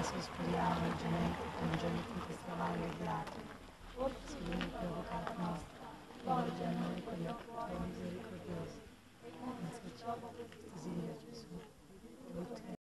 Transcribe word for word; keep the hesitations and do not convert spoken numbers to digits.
adesso speriamo leggermente piangenti in questa valle di altri, se lui provoca la nostra, rivolge a noi quegli occhi tuoi